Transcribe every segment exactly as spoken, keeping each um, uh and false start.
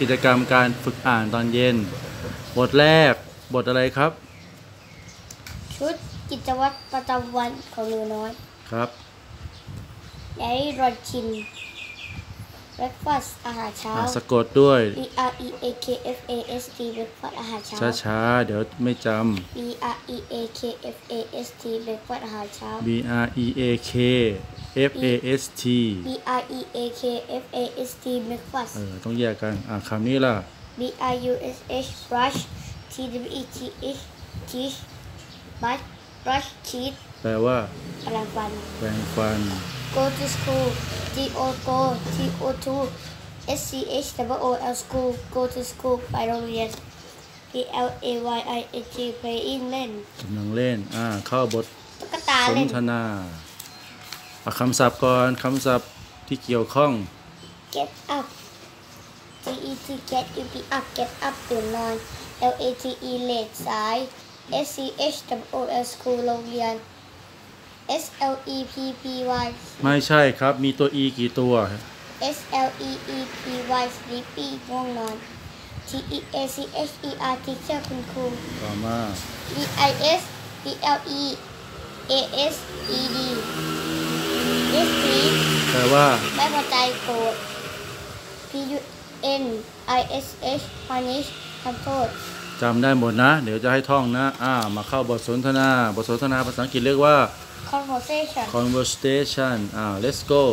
กิจกรรมการฝึกอ่านตอนเย็นบทแรกบทอะไรครับชุดกิจวัตรประจำวันของหนูน้อยครับยายรอนชิน breakfast อาหารเช้าสะกดด้วย b r e a k f a s t breakfast อาหารเช้าช้าๆเดี๋ยวไม่จำ b r e a k f a s t breakfast อาหารเช้า b r e a k f a s t b r e a k f a s t breakfast เออต้องแยกกันอ่ะคำนี้ล่ะ b r u s h brush t w e t h teach brush brush teeth แปลว่าแปรงฟันแปรงฟัน go to school g o go t o to s c h w o l school go to school ไปโรงเรียน p l a y i n g playing เล่นกำลังเล่นอ่าเข้าบทสนทนาเอาคำศัพท์ก่อนคำศัพท์ที่เกี่ยวข้อง get up g e t get u p up get up ตื่นนอน l a t e late สาย s c h w o l school โรงเรียน s l e p p y ไม่ใช่ครับมีตัว e กี่ตัว s l e e p y sleepy ง่วงนอน t e a c h e r teacher คุณครูต่อมา d i s b l e a s e d displeased แปลว่าไม่พอใจโกรธ p u n i s h punish ทำโทษจำได้หมดนะเดี๋ยวจะให้ท่องนะอ่ามาเข้าบทสนทนาบทสนทนาภาษาอังกฤษเรียกว่า conversation conversation อ่า let's go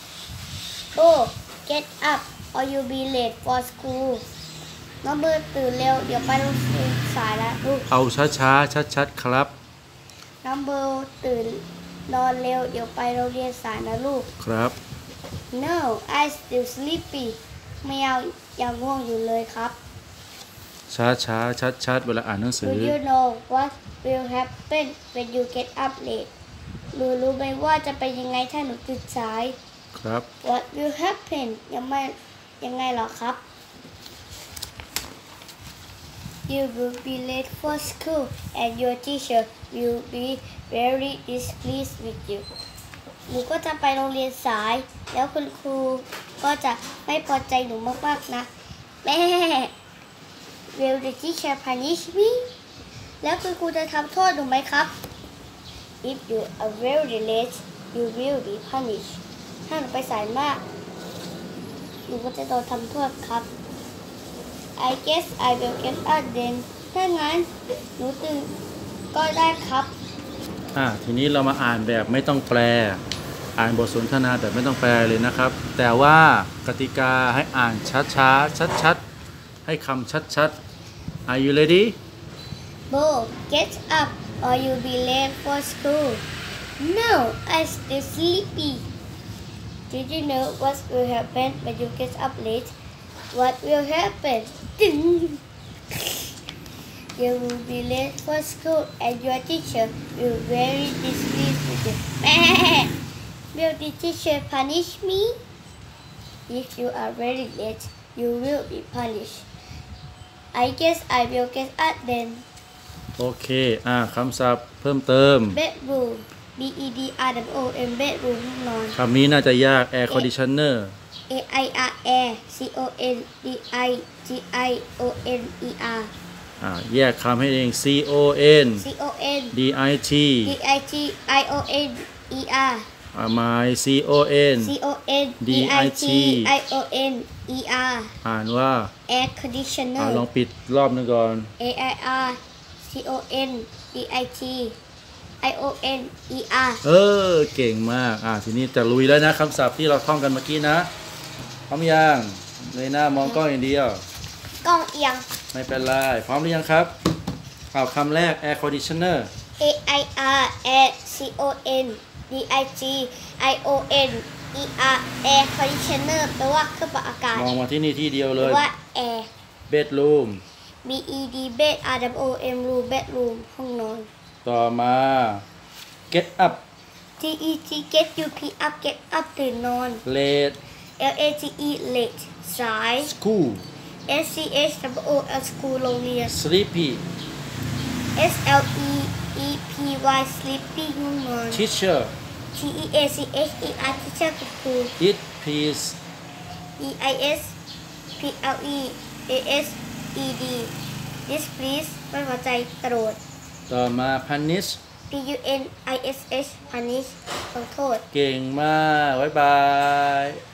go get up or you be late for school น้องเบิร์ดตื่นเร็วเดี๋ยวไปโรงเรียนสายแล้วลูกเอาช้าๆชัดๆครับน้องเบิร์ดตื่นนอนเร็วเดี๋ยวไปโรงเรียนสายนะลูกครับ no I still sleepy ไม่เอายังง่วงอยู่เลยครับช้าๆชัดๆเวลาอ่านหนังสือ Do you know what will happen when you get up late รู้รู้ไหมว่าจะเป็นยังไงถ้าหนูตื่นสายครับ What will happen ยังไม่ยังไงหรอครับ You will be late for school and your teacher will be very displeased with you หนูก็จะไปโรงเรียนสายแล้วคุณครูก็จะไม่พอใจหนูมากๆนะแม่ Will the teacher punish me แล้วคุณครูจะทำโทษหนูไหมครับ If you are very late you will be punished ถ้าหนูไปสายมากหนูก็จะโดนทำโทษครับ I guess I will get up then ถ้างั้นหนูตื่นก็ได้ครับอ่าทีนี้เรามาอ่านแบบไม่ต้องแปลอ่านบทสนทนาแบบไม่ต้องแปลเลยนะครับแต่ว่ากติกาให้อ่านช้าๆชัดๆให้คำชัดๆ Are you ready? Bo get up or you be late for school No I still sleepy Did you know what will happen when you get up late? What will happen? You will be late for school and your teacher will very displeased with you. Will the teacher punish me? If you are very late, you will be punished. I guess I will get up then. โอเคอ่าคำศัพท์เพิ่มเติม Bedroom B E D R W O M bedroom ห้องนอนคำนี้น่าจะยาก air conditioner A I R air C O N D I G I O N E R อ่าแยกคำให้เอง C O N C O N D I T D I T I O N E R อ่ามา C O N C O N D I T I O N E R อ่านว่า air conditioner อ่าลองปิดรอบนึงก่อน A I R C O N D I T I O N E R เออเก่งมากอ่าทีนี้จะลุยแล้วนะคำศัพท์ที่เราท่องกันเมื่อกี้นะพร้อมยังเลยหน้ามองกล้องอย่างเดียวกล้องเอียงไม่เป็นไรพร้อมหรือยังครับเอาคำแรก air conditioner A I R air C O N D I G I O N E R air conditioner แปลว่าเครื่องปรับอากาศมองมาที่นี่ที่เดียวเลยว่า air bedroom B E D bed R W O M room bedroom ห้องนอนต่อมา get up T E T get U P up get up ตื่นนอน late L A T E late สาย school S C H W O L school โรงเรียน sleepy S L E E P Y sleepy ง่วงนอน teacher T E A C H E R teacher คุณครู eat peas E I S P L E A S E D displease ไม่พอใจโกรธต่อมา punish P U N I S H punish ลงโทษเก่งมากบ๊ายบาย